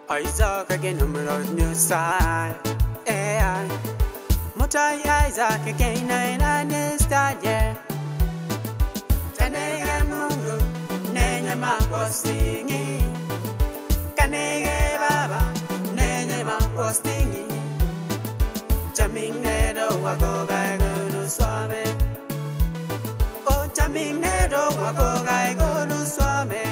Isaac again, I'm on new side. AI. Motai Isaac again, and I start, yeah. Tanega Mungo, Nanya Mako singing. Kanege Baba, Nanya Mako singing. Jamming Nedo, Wako Gaigo, Swame. Oh, Jamming Nedo, Wako Gaigo, Swame.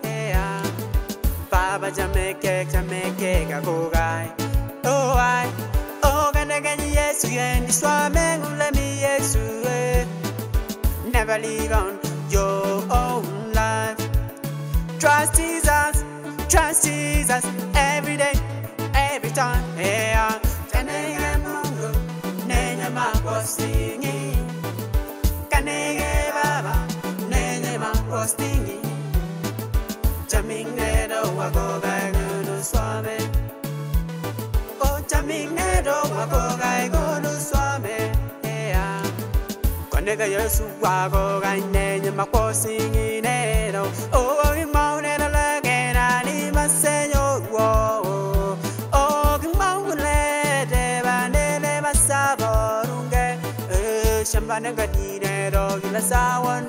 Baba Jamaica, go guy. Oh, gonna get yes, and this woman will let me yes, never leave on your own life. Trust Jesus, every day, every time. Yeah, Tanega Mungo, Nanya Mako singing. Kanege Baba, Nanya Mako singing. Jamming Nedo, Wako Gaigo, Swame. Oh, Jamming Nedo, Wako Gaigo, Swame. Yeah. Konega Yesu, Wako Gaine, Mako singing Nedo. Oh, you mounted a leg and I need my senor. Oh, you mounted a nele, my saborunge. Shambanaga Nedo, you less I want.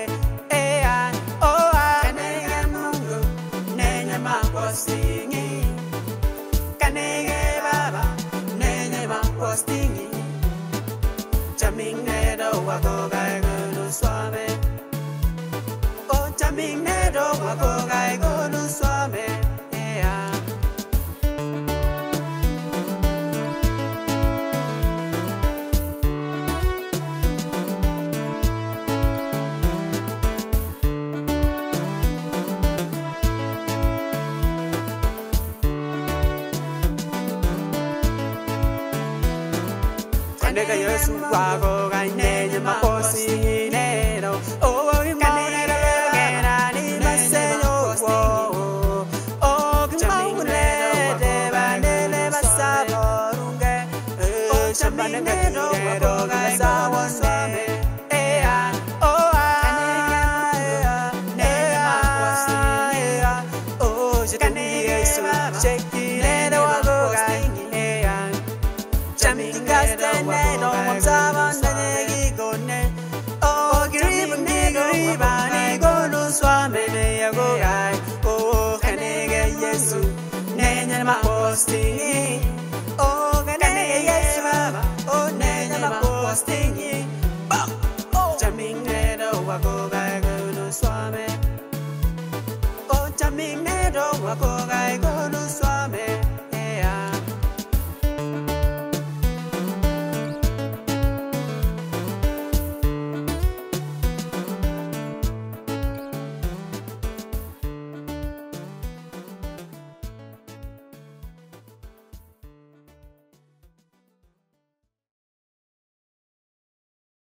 Singing, Kanege Baba, Nene Mako singing, Jamming Nedo, Wako Gaigo, Swame. Oh, Jamming Nedo, Wako Gaigo, Swame. Nega Yesu Wako Gaine, Mako singing Nedo. Oh, you mounted a leg and I need my senor. Oh, you mounted a nele, my saborunge. Oh, Jamming Nedo, Wako Gaigo, Swame. Oh, shake it and Wako Gaine. Jamming Nedo, Wamsavan, Negi Gone. Oh, Gribani, go, Swame, go, guy. Oh, Kanega Yesu, Nanya Mako singing. Oh, Kanega Yesu, oh, Nanya Mako singing. Oh, Jamming Nedo, Wako Gaigo, Swame. Oh, Jamming Nedo, Wako Gaigo.